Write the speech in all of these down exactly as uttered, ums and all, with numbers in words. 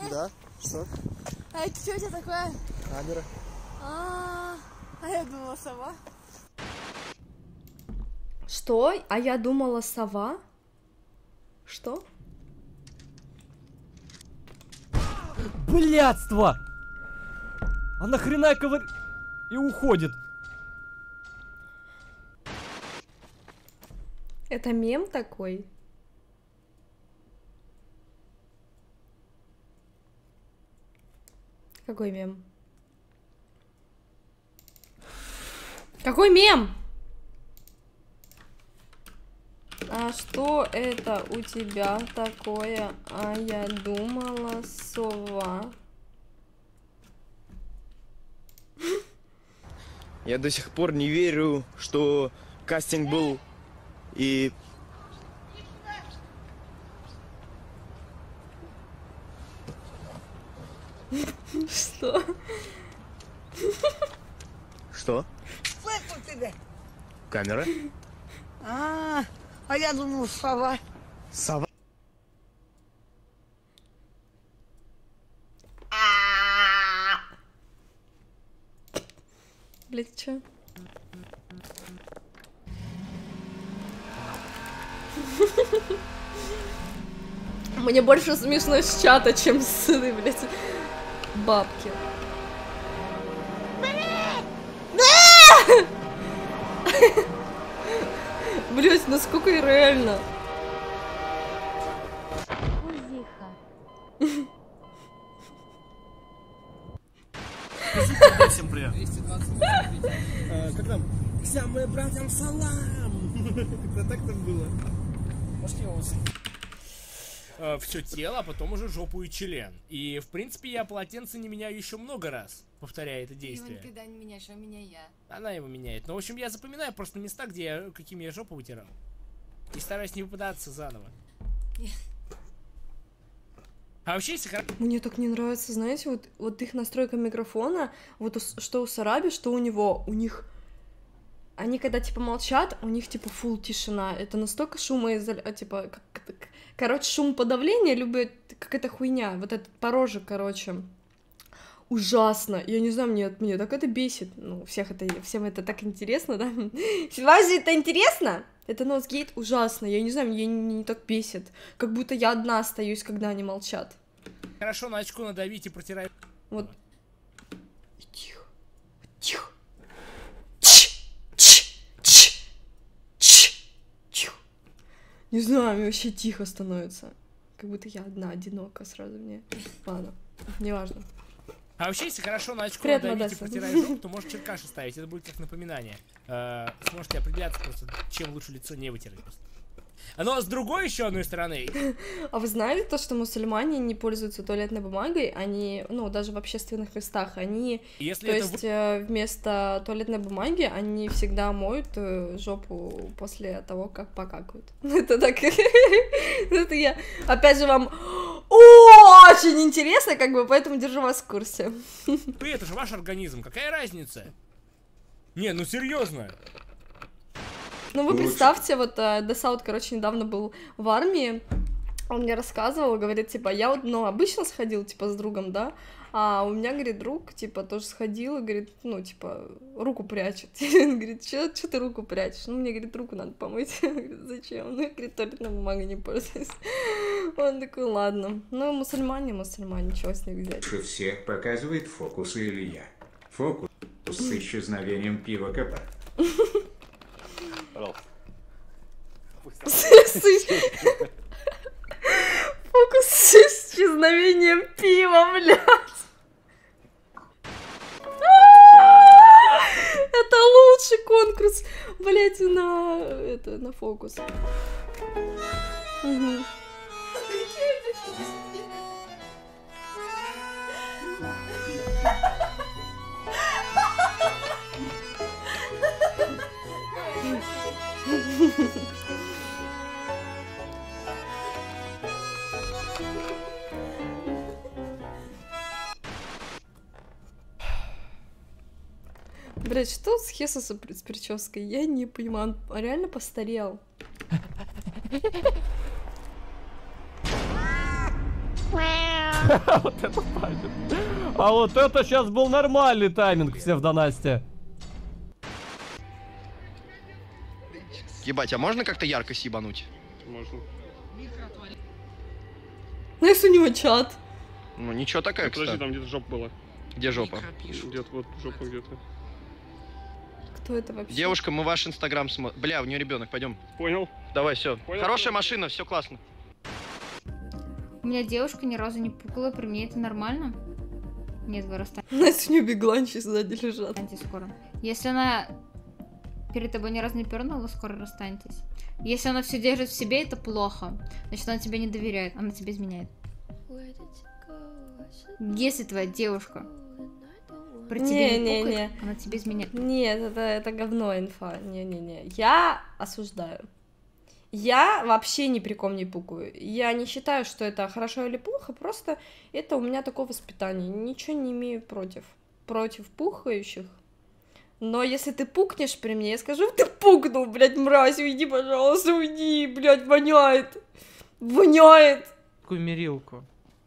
Да? Что? А это что у тебя такое? Камера. А, а я думала сова. Что? А я думала сова? Что? Блядство! А нахрена ковыр... И уходит. Это мем такой? Какой мем? Какой мем? А что это у тебя такое? А я думала, сова. Я до сих пор не верю, что кастинг был и... Что? Что? Слышал тебя? Камера? А, а я думал, сова. Сова? Блять, чё? Мне больше смешно с чата, чем с этой, блядь, бабки. Блять, насколько и реально. Всем привет. Как там? Всем мы братьям салам. Как-то так там было. Можете его все тело, а потом уже жопу и член. И, в принципе, я полотенце не меняю еще много раз, повторяя это действие. Его никогда не меняешь, а меня я. Она его меняет. Но, в общем, я запоминаю просто места, где я, какими я жопу вытирал. И стараюсь не выпадаться заново. А вообще, если... Мне так не нравится, знаете, вот, вот их настройка микрофона, вот у, что у Сараби, что у него, у них... Они когда, типа, молчат, у них, типа, фул тишина. Это настолько шумоизоляция, типа, как, как, короче, шумоподавление, любит какая-то хуйня. Вот этот порожек, короче, ужасно. Я не знаю, мне, мне так это бесит. Ну, всех это, всем это так интересно, да? Вам же это интересно? Это носгейт ужасно. Я не знаю, мне не, не так бесит. Как будто я одна остаюсь, когда они молчат. Хорошо, на очко надавить и протирай. Вот. Тихо. Тихо. Не знаю, мне вообще тихо становится. Как будто я одна, одинока сразу мне. Ладно, неважно. А вообще, если хорошо на очко Привет, надавить и Модесса. протирать жопу, то можешь черкаши ставить. Это будет как напоминание. Э, сможете определяться просто, чем лучше лицо не вытирать. Но с другой еще одной стороны. А вы знали то, что мусульмане не пользуются туалетной бумагой? Они, ну, даже в общественных местах, они, Если то это есть, вы... э, вместо туалетной бумаги они всегда моют э, жопу после того, как покакают. Это так... Это я, опять же, вам очень интересно, как бы, поэтому держу вас в курсе. Вы, это же ваш организм, какая разница? Не, ну серьезно. Ну вы представьте, вот Десаут, короче, недавно был в армии, он мне рассказывал, говорит, типа, я вот, ну, обычно сходил, типа, с другом, да, а у меня, говорит, друг, типа, тоже сходил и, говорит, ну, типа, руку прячет. Он говорит, чё, чё ты руку прячешь? Ну, мне, говорит, руку надо помыть. Я говорю, зачем? Ну, я, говорит, туалетной бумагой не пользуюсь. Он такой, ладно. Ну, мусульмане, мусульмане, чего с них взять? Лучше всех показывает фокусы Илья. Фокус с исчезновением пива КП. Фокус с исчезновением пива, блядь. Это лучший конкурс, блядь, на это на фокус. Угу. Блять, что с Хесусом с прической? Я не понимаю, он реально постарел. Wow. Вот это тайминг. А вот это сейчас был нормальный тайминг, псевдонастя. Ебать, а можно как-то ярко съебануть? Можно. Ну, если у него чат. Ну ничего такая, Подожди, кстати. там где-то жопа была. Где жопа? Где-то вот жопа где-то. Кто это вообще? Девушка, мы ваш инстаграм смотрим. Бля, у нее ребенок, пойдем. Понял. Давай, все. Понял, Хорошая понял. машина, все классно. У меня девушка ни разу не пукала, при мне это нормально? Нет, вы расстанетесь Настя, у нее бегланчи сзади лежат. скоро. Если она перед тобой ни разу не пернула, скоро расстанетесь. Если она все держит в себе, это плохо. Значит, она тебе не доверяет, она тебе изменяет. Если твоя девушка про тебя не, Не, не, пукает, не. она тебе изменяет. Нет, это, это говно инфа. Не-не-не. Я осуждаю. Я вообще ни при ком не пукаю. Я не считаю, что это хорошо или плохо, просто это у меня такое воспитание. Ничего не имею против. Против пухающих. Но если ты пукнешь при мне, я скажу, ты пукнул, блядь, мразь, уйди, пожалуйста, уйди, блядь, воняет. Воняет. Такую мерилку.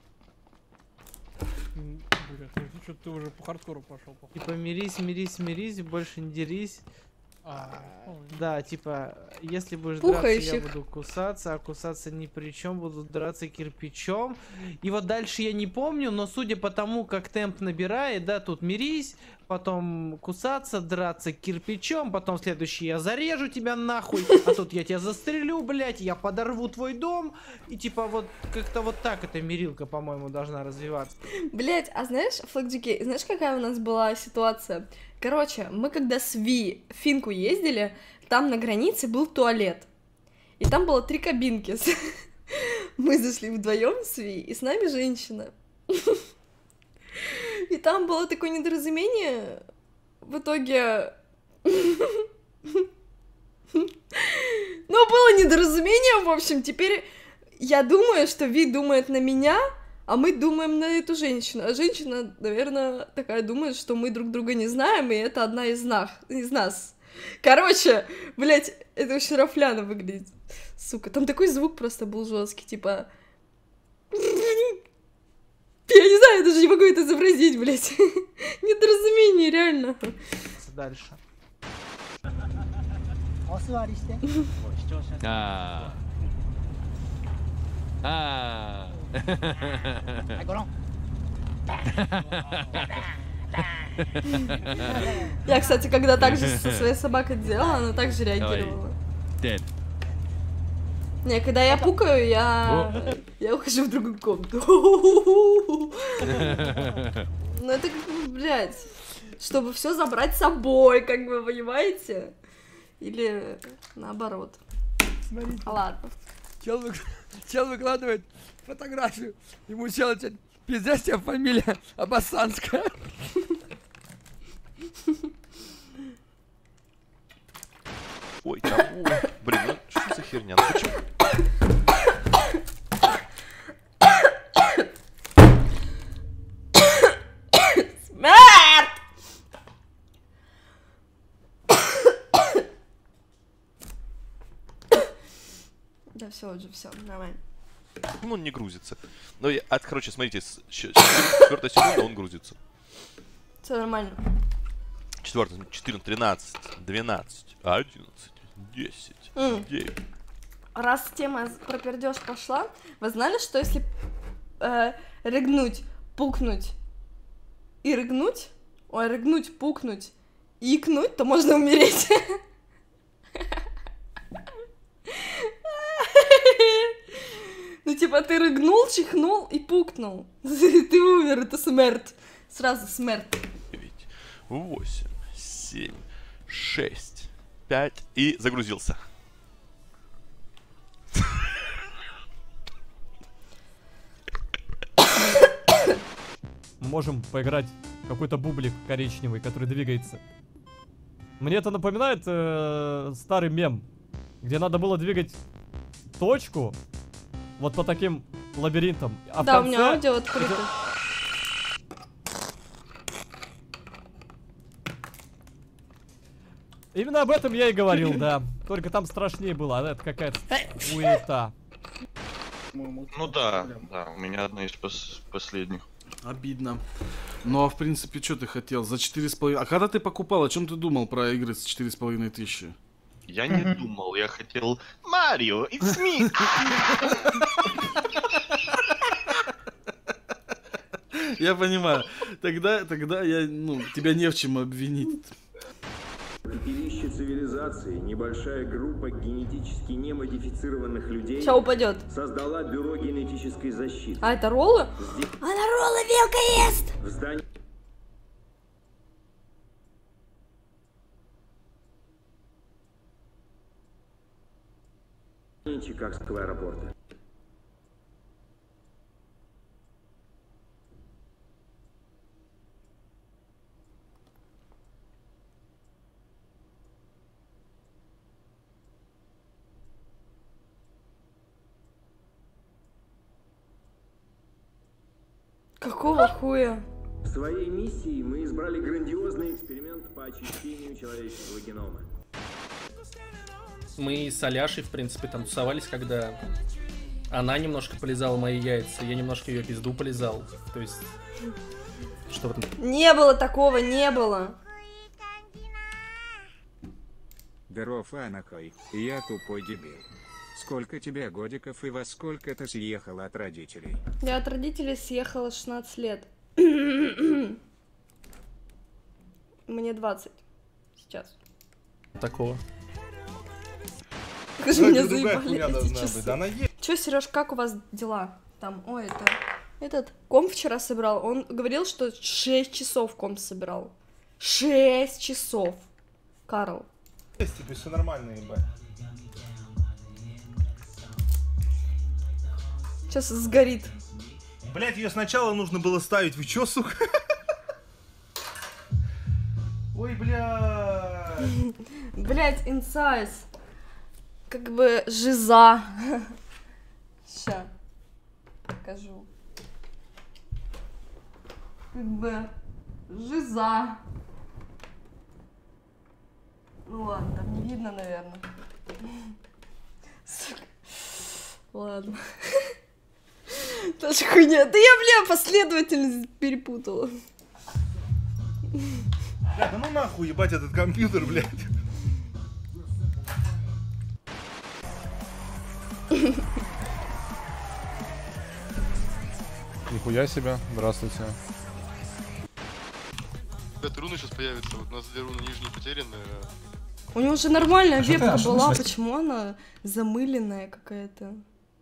Блядь, ну ты что-то ты уже по хардкору пошел. Типа мирись, мирись, мирись, больше не дерись. А, Да, типа, если будешь драться, я Пухающих. буду кусаться, а кусаться ни при чем, буду драться кирпичом. И вот дальше я не помню, но судя по тому, как темп набирает, да, тут мирись, потом кусаться, драться кирпичом, потом следующий я зарежу тебя нахуй, а тут я тебя застрелю, блять, я подорву твой дом. И типа вот как-то вот так эта мирилка, по-моему, должна развиваться. Блять, а знаешь, Флэкджики, знаешь, какая у нас была ситуация? Короче, мы когда с Ви в Финку ездили, там на границе был туалет. И там было три кабинки. Мы зашли вдвоем с Ви, и с нами женщина. И там было такое недоразумение. В итоге... Ну, было недоразумение, в общем. Теперь я думаю, что Ви думает на меня, а мы думаем на эту женщину. А женщина, наверное, такая думает, что мы друг друга не знаем, и это одна из, нас, из нас. Короче, блять, это очень рафляно выглядит. Сука, там такой звук просто был жесткий, типа... Я не знаю, я даже не могу это изобразить, блять. Недоразумение, реально. Дальше. А. А. Я, кстати, когда так же со своей собакой делала, она так же реагировала. Дед. Не, когда я пукаю, я... Я ухожу в другую комнату. Ну это как бы, блядь, чтобы все забрать с собой, как бы, понимаете? Или наоборот. Смотрите. Ладно. Чел, вы... Чел выкладывает фотографию. Ему чел, пиздец, тебе фамилия Абасанская. Ой, там, ой, блин, ну что за херня? Ну почему? Смерть! Да все уже, все, нормально. Ну, он не грузится. Ну, я, а, короче, смотрите, с четвёртой секунды он грузится. Все нормально. Четвертая, четырнадцать, тринадцать, двенадцать, одиннадцать, десять, Mm. девять. Раз тема про пердеж пошла, вы знали, что если э, рыгнуть, пукнуть и рыгнуть, ой, рыгнуть, пукнуть и икнуть, то можно умереть? Ну, типа, ты рыгнул, чихнул и пукнул. Ты умер, это смерть. Сразу смерть. девять, восемь, семь, шесть, пять и загрузился. Можем поиграть в какой-то бублик коричневый, который двигается. Мне это напоминает э, старый мем, где надо было двигать точку вот по таким лабиринтам. А Да, в конце... у меня аудио открыто. Именно об этом я и говорил, да. Только там страшнее было, а это какая-то уета. Ну да, да, у меня одна из пос последних. Обидно. Ну а в принципе, что ты хотел? За четыре с половиной... А когда ты покупал, о чем ты думал про игры с четыре с половиной тысячи? Я не думал, я хотел... Марио, it's me! Я понимаю. Тогда, тогда я, ну, тебя не в чем обвинить. Пепелище цивилизации небольшая группа генетически немодифицированных людей Сейчас упадет. создала бюро генетической защиты. А это роллы? Здесь... Она роллы вилка ест! В здании... Чикагского аэропорта. Какого хуя? В своей миссии мы избрали грандиозный эксперимент по очищению человеческого генома. Мы с Аляшей, в принципе, там тусовались, когда она немножко полизала мои яйца, я немножко ее пизду полизал. То есть, что в этом? Не было такого, не было. Здоров, Анахой, я тупой дебил. Сколько тебе годиков и во сколько ты съехала от родителей? Я от родителей съехала шестнадцать лет. Мне двадцать сейчас. Такого. Скажи, меня заебали эти часы. Чё, Сереж, как у вас дела? Там, ой, это... Этот комп вчера собирал, он говорил, что шесть часов комп собирал. шесть часов. Карл. Тебе все нормально, ебать. Сейчас сгорит. Блять, ее сначала нужно было ставить. Вы чё, сука? Ой, блядь. Блять, инсайз. Как бы жиза. Ща. Покажу. Как бы жиза. Ну ладно, там не видно, наверное. Сука. Ладно. Тоже хуйня. Да я, бля, последовательность перепутала. Бля, да ну нахуй ебать этот компьютер, блядь. Нихуя себе, здравствуйте. Это руна сейчас появится, вот у нас две руны нижние потерянные. У него же нормальная А что ты- вебка а что ты была, смысле? почему она замыленная какая-то?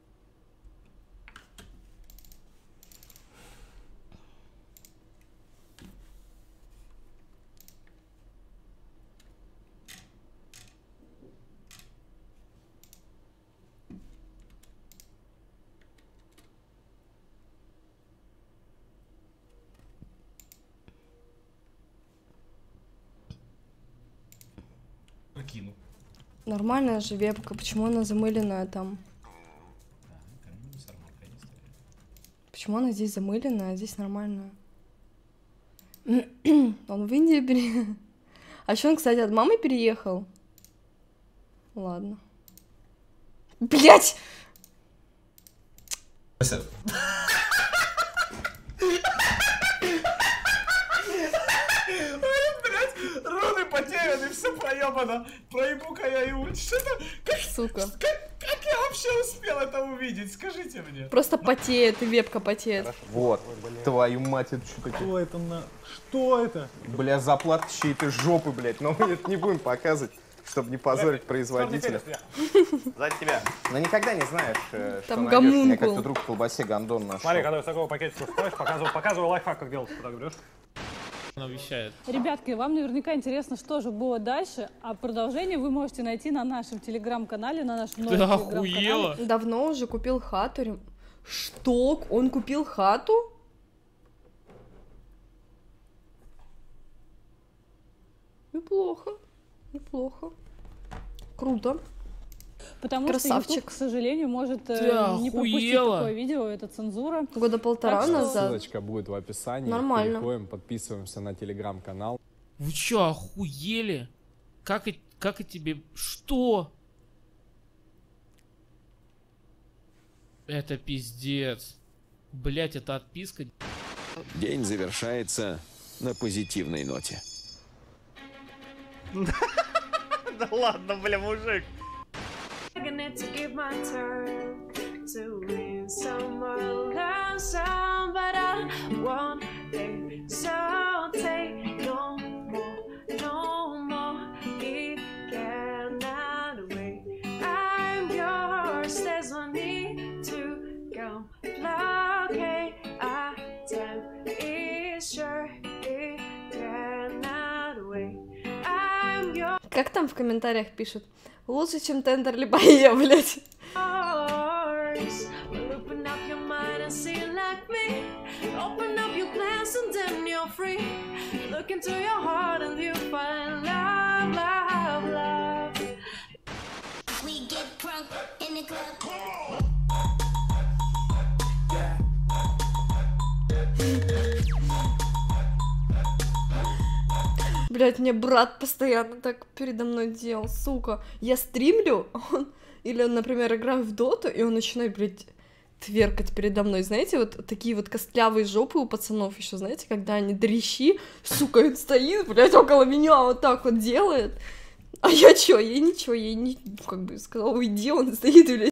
Прокину. Нормальная же вебка, почему она замыленная там? Почему она здесь замыленная, а здесь нормальная? Он в Индию переехал. А еще он, кстати, от мамы переехал? Ладно. Блять! Блять, руны потеряны, все проебано. Проебу-ка я его. Что-то. Как, Сука. Как, как я вообще успел это увидеть? Скажите мне. Просто потеет, и вебка потеет. Вот, твою мать, это что такое? Что это на... Что это? Бля, заплатка чьей-то жопы, блядь, но мы это не будем показывать, чтобы не позорить производителя. Сзади тебя. Но никогда не знаешь, э, что Там найдешь. Мне гомункул. как-то друг в колбасе гондон нашел. Смотри, когда из такого пакетика вставишь, показываю, показываю лайфхак, как делать, так берешь. Она вещает. Ребятки, вам наверняка интересно, что же было дальше, а продолжение вы можете найти на нашем телеграм-канале, на нашем новом телеграм-канале. Давно уже купил хату. рем- Что? Он купил хату? Неплохо. Неплохо. Круто. Потому Красавчик. что YouTube, к сожалению, может Ты э, не пропустить охуела? такое видео, это цензура. Года полтора Так что- назад. Ссылочка будет в описании. Нормально. Переходим, подписываемся на телеграм-канал. Вы чё, охуели? Как и, как и тебе... Что? Это пиздец. Блять, это отписка. День завершается на позитивной ноте. Да ладно, бля, мужик. Как там в комментариях пишут? Лучше, чем Тендер, либо я, блядь. Блять, мне брат постоянно так передо мной делал, сука. Я стримлю, он... или, например, играю в доту, и он начинает, блядь, тверкать передо мной. Знаете, вот такие вот костлявые жопы у пацанов еще, знаете, когда они дрищи, сука, он стоит, блядь, около меня вот так вот делает. А я чё? Я ничего, я не, как бы сказала, уйди, он стоит, блядь.